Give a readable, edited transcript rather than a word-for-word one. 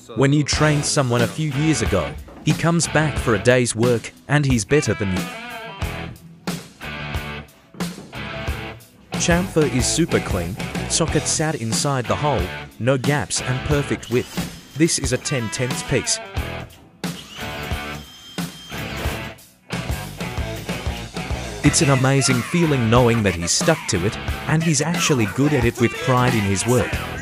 When you trained someone a few years ago, he comes back for a day's work, and he's better than you. Chamfer is super clean, socket sat inside the hole, no gaps and perfect width. This is a 10/10 piece. It's an amazing feeling knowing that he's stuck to it, and he's actually good at it with pride in his work.